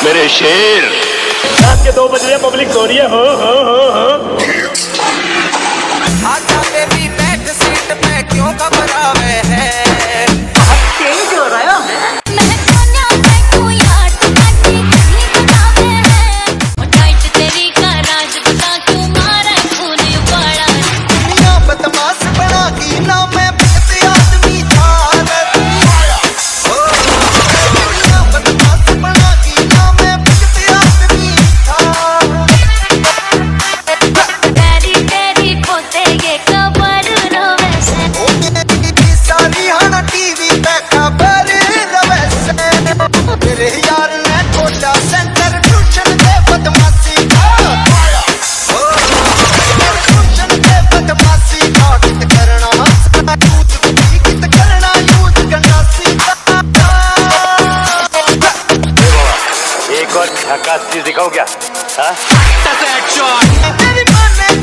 मेरे शेर। रात के 2 बज रहे, पब्लिक सो रही है। हो आजा बेबी बैक सीट पे क्यों घबरावे है। तेज हो रहा है। एक और झकास चीज दिखाओ क्या? हाँ?